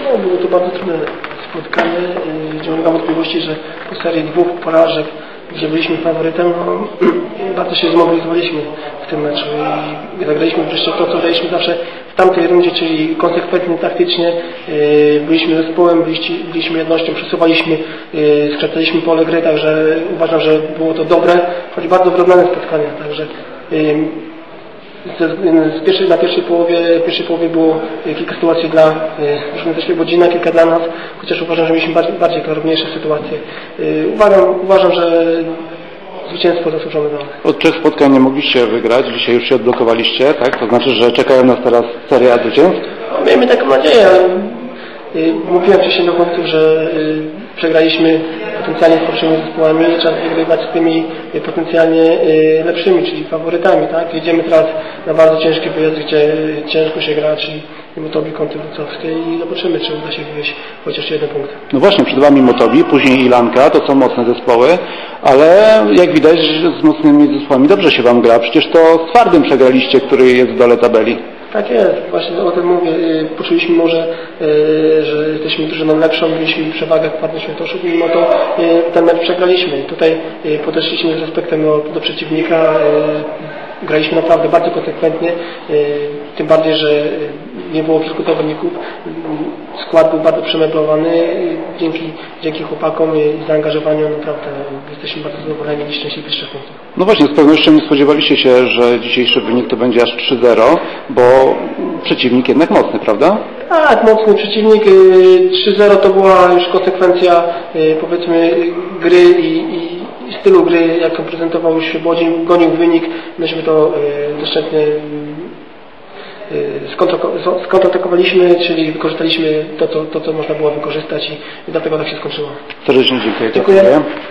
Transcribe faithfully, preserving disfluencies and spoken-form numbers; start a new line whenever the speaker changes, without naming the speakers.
No, było to bardzo trudne spotkanie. Nie ulegam wątpliwości, że po serii dwóch porażek, gdzie byliśmy faworytem, no, bardzo się zmobilizowaliśmy w tym meczu i zagraliśmy wreszcie to, co graliśmy zawsze w tamtej rundzie, czyli konsekwentnie, taktycznie. Byliśmy zespołem, byliśmy jednością, przesuwaliśmy, skracaliśmy pole gry, także uważam, że było to dobre, choć bardzo wyrównane spotkanie. Także z pierwszej, na pierwszej połowie, w pierwszej połowie było kilka sytuacji dla też godzina, kilka dla nas, chociaż uważam, że mieliśmy bardziej, bardziej klarowniejsze sytuacje. Uważam, uważam, że zwycięstwo zasłużone dla nas.
Od trzech spotkań nie mogliście wygrać, dzisiaj już się odblokowaliście, tak? To znaczy, że czekają nas teraz seria zwycięstw?
No, miejmy taką nadzieję. Mówiłem wcześniej do końców, że przegraliśmy potencjalnie z słabszymi zespołami, trzeba wygrywać z tymi potencjalnie lepszymi, czyli faworytami, tak? Jedziemy teraz na bardzo ciężki wyjazd, gdzie ciężko się gra, czyli Motobi, Kąty Wrocławskie i zobaczymy, czy uda się wywieźć chociaż jeden punkt.
No właśnie, przed Wami Motobi, później Ilanka, to są mocne zespoły, ale jak widać z mocnymi zespołami dobrze się Wam gra, przecież to z Twardym przegraliście, który jest w dole tabeli.
Tak jest, właśnie o tym mówię. Poczuliśmy może, że jesteśmy drużyną lepszą, mieliśmy przewagę w Twardym Świętoszu, mimo to ten mecz przegraliśmy. Tutaj podeszliśmy z respektem do, do przeciwnika, graliśmy naprawdę bardzo konsekwentnie, tym bardziej, że nie było kilku zawodników. Skład był bardzo przemeblowany. Dzięki, dzięki chłopakom i zaangażowaniu naprawdę jesteśmy bardzo zadowoleni i szczęśliwi z trzech punktów.
No właśnie, z pewnością nie spodziewaliście się, że dzisiejszy wynik to będzie aż trzy zero, bo przeciwnik jednak mocny, prawda?
Tak, mocny przeciwnik. trzy zero to była już konsekwencja, powiedzmy, gry i, i stylu gry, jak to prezentował się Bodzin, gonił wynik. Myśmy to doszczętnie skontrakowaliśmy, czyli wykorzystaliśmy to, to, to, co można było wykorzystać i dlatego tak się skończyło.
Serdecznie dziękuję.
Dziękuję.